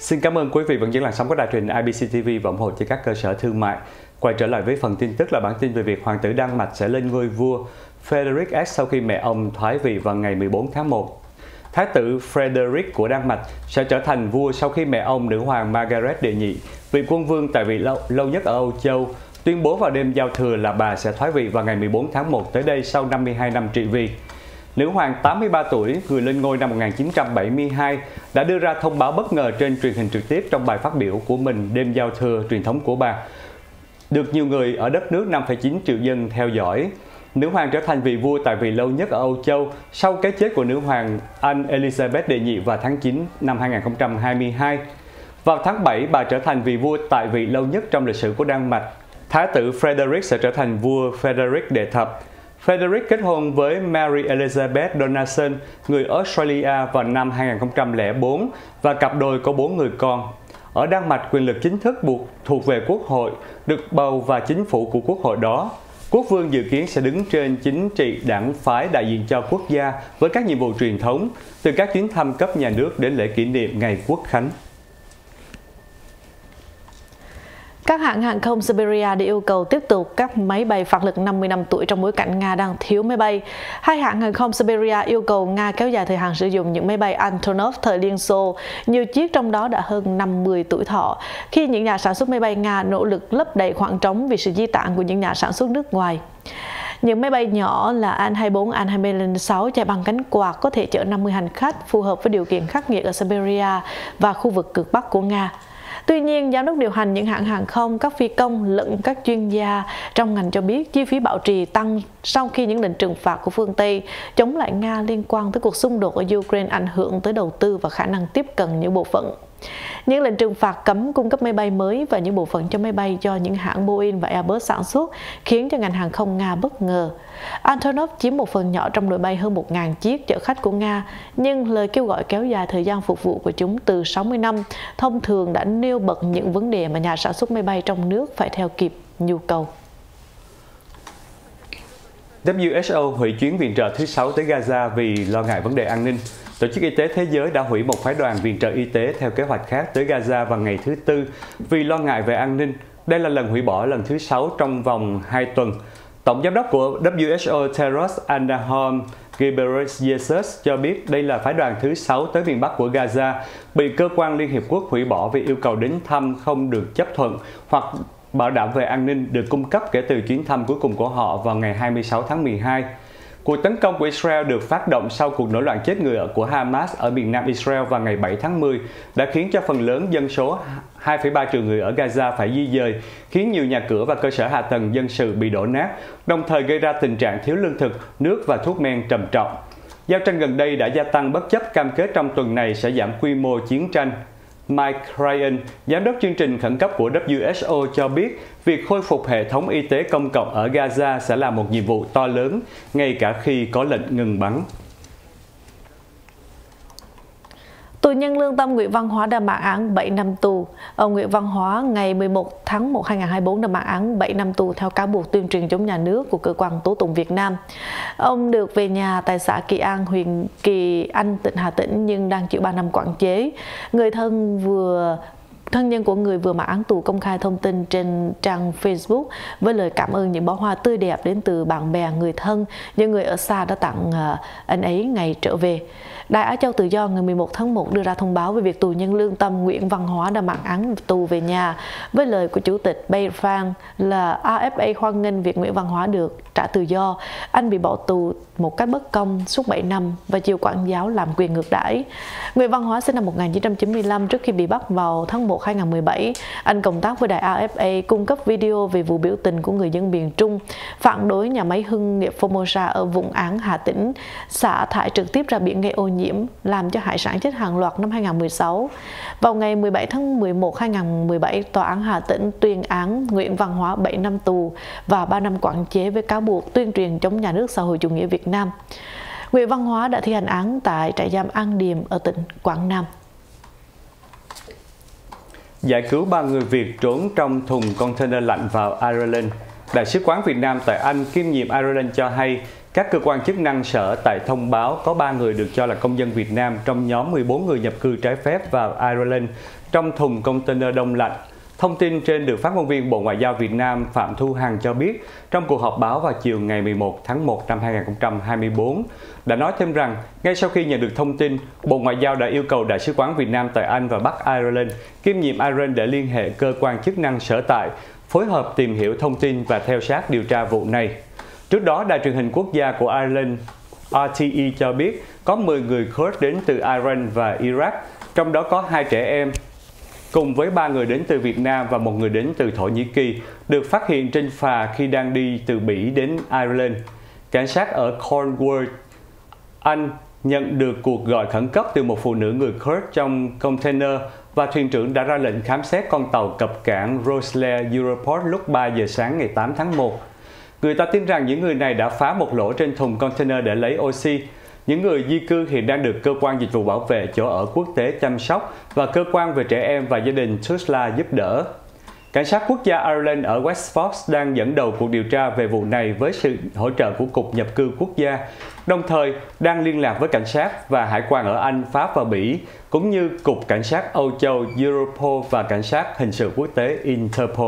Xin cảm ơn quý vị vẫn dẫn làn sóng của đài truyền IBC TV và ủng hộ cho các cơ sở thương mại. Quay trở lại với phần tin tức là bản tin về việc hoàng tử Đan Mạch sẽ lên ngôi vua Frederik sau khi mẹ ông thoái vị vào ngày 14 tháng 1. Thái tử Frederik của Đan Mạch sẽ trở thành vua sau khi mẹ ông nữ hoàng Margaret đệ nhị, vị quân vương tại vị lâu nhất ở Âu Châu, tuyên bố vào đêm giao thừa là bà sẽ thoái vị vào ngày 14 tháng 1 tới đây sau 52 năm trị vì. Nữ hoàng 83 tuổi, người lên ngôi năm 1972, đã đưa ra thông báo bất ngờ trên truyền hình trực tiếp trong bài phát biểu của mình đêm giao thừa truyền thống của bà. Được nhiều người ở đất nước 5,9 triệu dân theo dõi. Nữ hoàng trở thành vị vua tại vị lâu nhất ở Âu Châu sau cái chết của nữ hoàng Anh Elizabeth đệ nhị vào tháng 9 năm 2022. Vào tháng 7, bà trở thành vị vua tại vị lâu nhất trong lịch sử của Đan Mạch. Thái tử Frederik sẽ trở thành vua Frederik đệ thập. Frederik kết hôn với Mary Elizabeth Donaldson, người Australia vào năm 2004 và cặp đôi có 4 người con. Ở Đan Mạch, quyền lực chính thức thuộc về quốc hội, được bầu và chính phủ của quốc hội đó. Quốc vương dự kiến sẽ đứng trên chính trị đảng phái đại diện cho quốc gia với các nhiệm vụ truyền thống, từ các chuyến thăm cấp nhà nước đến lễ kỷ niệm ngày Quốc khánh. Các hãng hàng không Siberia đã yêu cầu tiếp tục các máy bay phản lực 50 năm tuổi trong bối cảnh Nga đang thiếu máy bay. Hai hãng hàng không Siberia yêu cầu Nga kéo dài thời hạn sử dụng những máy bay Antonov thời Liên Xô, nhiều chiếc trong đó đã hơn 50 tuổi thọ, khi những nhà sản xuất máy bay Nga nỗ lực lấp đầy khoảng trống vì sự di tản của những nhà sản xuất nước ngoài. Những máy bay nhỏ là An-24, An-26 chạy bằng cánh quạt có thể chở 50 hành khách, phù hợp với điều kiện khắc nghiệt ở Siberia và khu vực cực Bắc của Nga. Tuy nhiên, giám đốc điều hành những hãng hàng không, các phi công lẫn các chuyên gia trong ngành cho biết chi phí bảo trì tăng sau khi những lệnh trừng phạt của phương Tây chống lại Nga liên quan tới cuộc xung đột ở Ukraine ảnh hưởng tới đầu tư và khả năng tiếp cận những bộ phận. Những lệnh trừng phạt cấm cung cấp máy bay mới và những bộ phận cho máy bay do những hãng Boeing và Airbus sản xuất khiến cho ngành hàng không Nga bất ngờ. Antonov chiếm một phần nhỏ trong đội bay hơn 1.000 chiếc chở khách của Nga, nhưng lời kêu gọi kéo dài thời gian phục vụ của chúng từ 60 năm thông thường đã nêu bật những vấn đề mà nhà sản xuất máy bay trong nước phải theo kịp nhu cầu. WHO hủy chuyến viện trợ thứ 6 tới Gaza vì lo ngại vấn đề an ninh. Tổ chức Y tế Thế giới đã hủy một phái đoàn viện trợ y tế theo kế hoạch khác tới Gaza vào ngày thứ Tư vì lo ngại về an ninh. Đây là lần hủy bỏ lần thứ 6 trong vòng 2 tuần. Tổng giám đốc của WHO Tedros Adhanom Ghebreyesus cho biết đây là phái đoàn thứ 6 tới miền Bắc của Gaza bị cơ quan Liên Hiệp Quốc hủy bỏ vì yêu cầu đến thăm không được chấp thuận hoặc bảo đảm về an ninh được cung cấp kể từ chuyến thăm cuối cùng của họ vào ngày 26 tháng 12. Cuộc tấn công của Israel được phát động sau cuộc nổi loạn chết người của Hamas ở miền Nam Israel vào ngày 7 tháng 10 đã khiến cho phần lớn dân số 2,3 triệu người ở Gaza phải di dời, khiến nhiều nhà cửa và cơ sở hạ tầng dân sự bị đổ nát, đồng thời gây ra tình trạng thiếu lương thực, nước và thuốc men trầm trọng. Giao tranh gần đây đã gia tăng bất chấp cam kết trong tuần này sẽ giảm quy mô chiến tranh. Mike Ryan, giám đốc chương trình khẩn cấp của WHO cho biết việc khôi phục hệ thống y tế công cộng ở Gaza sẽ là một nhiệm vụ to lớn, ngay cả khi có lệnh ngừng bắn. Tù nhân lương tâm Nguyễn Văn Hóa đã mãn án 7 năm tù. Ông Nguyễn Văn Hóa ngày 11 tháng 1 2024 đã mãn án 7 năm tù theo cáo buộc tuyên truyền chống nhà nước của cơ quan tố tụng Việt Nam. Ông được về nhà tại xã Kỳ An, huyện Kỳ Anh, tỉnh Hà Tĩnh nhưng đang chịu 3 năm quản chế. Thân nhân của người vừa mãn án tù công khai thông tin trên trang Facebook với lời cảm ơn những bó hoa tươi đẹp đến từ bạn bè, người thân, những người ở xa đã tặng anh ấy ngày trở về. Đài Á Châu Tự Do ngày 11 tháng 1 đưa ra thông báo về việc tù nhân lương tâm Nguyễn Văn Hóa đã mãn án tù về nhà với lời của Chủ tịch Bay Phan là AFA hoan nghênh việc Nguyễn Văn Hóa được trả tự do. Anh bị bỏ tù một cách bất công suốt 7 năm và chịu quản giáo làm quyền ngược đãi. Nguyễn Văn Hóa sinh năm 1995. Trước khi bị bắt vào tháng 1 2017, anh công tác với đài AFA cung cấp video về vụ biểu tình của người dân miền Trung phản đối nhà máy hưng nghiệp Formosa ở Vũng Áng, Hà Tĩnh xả thải trực tiếp ra biển gây ô nhiễm, làm cho hải sản chết hàng loạt năm 2016. Vào ngày 17 tháng 11 2017, Tòa án Hà Tĩnh tuyên án Nguyễn Văn Hóa 7 năm tù và 3 năm quản chế với cáo buộc tuyên truyền chống nhà nước xã hội chủ nghĩa Việt Nam. Nguyễn Văn Hóa đã thi hành án tại trại giam An Điềm ở tỉnh Quảng Nam. Giải cứu 3 người Việt trốn trong thùng container lạnh vào Ireland. Đại sứ quán Việt Nam tại Anh kiêm nhiệm Ireland cho hay các cơ quan chức năng sở tại thông báo có 3 người được cho là công dân Việt Nam trong nhóm 14 người nhập cư trái phép vào Ireland trong thùng container đông lạnh. Thông tin trên được phát ngôn viên Bộ Ngoại giao Việt Nam Phạm Thu Hằng cho biết trong cuộc họp báo vào chiều ngày 11 tháng 1 năm 2024, đã nói thêm rằng ngay sau khi nhận được thông tin, Bộ Ngoại giao đã yêu cầu Đại sứ quán Việt Nam tại Anh và Bắc Ireland kiêm nhiệm Ireland để liên hệ cơ quan chức năng sở tại, phối hợp tìm hiểu thông tin và theo sát điều tra vụ này. Trước đó, Đài truyền hình quốc gia của Ireland RTE cho biết có 10 người Kurd đến từ Iran và Iraq, trong đó có 2 trẻ em, cùng với 3 người đến từ Việt Nam và 1 người đến từ Thổ Nhĩ Kỳ, được phát hiện trên phà khi đang đi từ Bỉ đến Ireland. Cảnh sát ở Cornwall, Anh nhận được cuộc gọi khẩn cấp từ một phụ nữ người Kurd trong container và thuyền trưởng đã ra lệnh khám xét con tàu cập cảng Rosslare Europort lúc 3 giờ sáng ngày 8 tháng 1. Người ta tin rằng những người này đã phá một lỗ trên thùng container để lấy oxy. Những người di cư hiện đang được Cơ quan Dịch vụ Bảo vệ Chỗ ở Quốc tế chăm sóc và Cơ quan về trẻ em và gia đình Tusla giúp đỡ. Cảnh sát quốc gia Ireland ở Wexford đang dẫn đầu cuộc điều tra về vụ này với sự hỗ trợ của Cục Nhập cư Quốc gia, đồng thời đang liên lạc với cảnh sát và hải quan ở Anh, Pháp và Bỉ, cũng như Cục Cảnh sát Âu Châu Europol và Cảnh sát Hình sự Quốc tế Interpol.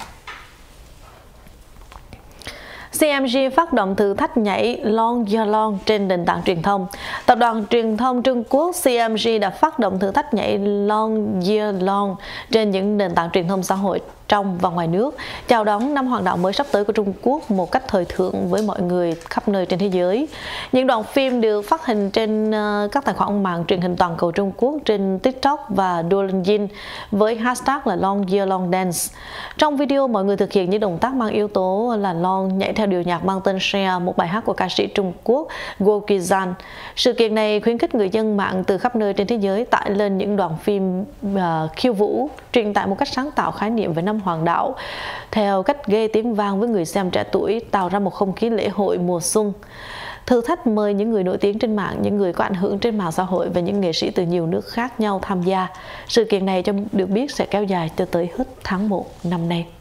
CMG phát động thử thách nhảy Long Year Long trên nền tảng truyền thông. Tập đoàn truyền thông Trung Quốc CMG đã phát động thử thách nhảy Long Year Long trên những nền tảng truyền thông xã hội trong và ngoài nước, chào đón năm hoạt động mới sắp tới của Trung Quốc một cách thời thượng với mọi người khắp nơi trên thế giới. Những đoạn phim được phát hình trên các tài khoản mạng truyền hình toàn cầu Trung Quốc trên TikTok và Douyin với hashtag là Long Year Long Dance. Trong video, mọi người thực hiện những động tác mang yếu tố là long nhảy theo điệu nhạc mang tên Share, một bài hát của ca sĩ Trung Quốc Guo Qizhan. Sự kiện này khuyến khích người dân mạng từ khắp nơi trên thế giới tải lên những đoạn phim khiêu vũ, truyền tải một cách sáng tạo khái niệm về năm hoàng đạo theo cách gây tiếng vang với người xem trẻ tuổi, tạo ra một không khí lễ hội mùa xuân. Thử thách mời những người nổi tiếng trên mạng, những người có ảnh hưởng trên mạng xã hội và những nghệ sĩ từ nhiều nước khác nhau tham gia. Sự kiện này được biết sẽ kéo dài cho tới hết tháng 1 năm nay.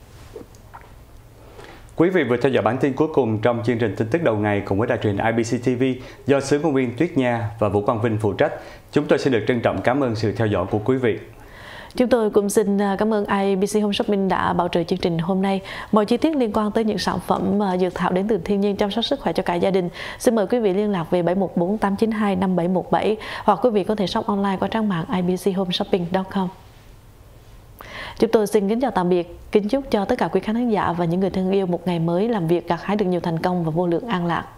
Quý vị vừa theo dõi bản tin cuối cùng trong chương trình tin tức đầu ngày cùng với đài truyền IBC TV do xướng ngôn viên Tuyết Nha và Vũ Quang Vinh phụ trách. Chúng tôi xin được trân trọng cảm ơn sự theo dõi của quý vị. Chúng tôi cũng xin cảm ơn IBC Home Shopping đã bảo trợ chương trình hôm nay. Mọi chi tiết liên quan tới những sản phẩm dược thảo đến từ thiên nhiên chăm sóc sức khỏe cho cả gia đình, xin mời quý vị liên lạc về 714 892 5717 hoặc quý vị có thể shop online qua trang mạng ibchomeshopping.com. Chúng tôi xin kính chào tạm biệt, kính chúc cho tất cả quý khán giả và những người thân yêu một ngày mới làm việc gặt hái được nhiều thành công và vô lượng an lạc.